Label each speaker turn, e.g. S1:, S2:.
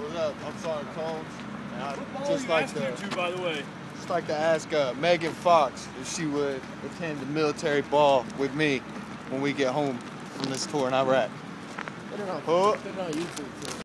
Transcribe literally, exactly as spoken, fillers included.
S1: What's up? I'm Sergeant Combs. And I'd
S2: What ball
S1: just
S2: are you
S1: like
S2: asking
S1: to,
S2: her to, by the way?
S1: just like to ask uh, Megan Fox if she would attend the military ball with me when we get home from this tour in Iraq.
S3: Put it on,
S1: Oh.
S3: put it on YouTube too.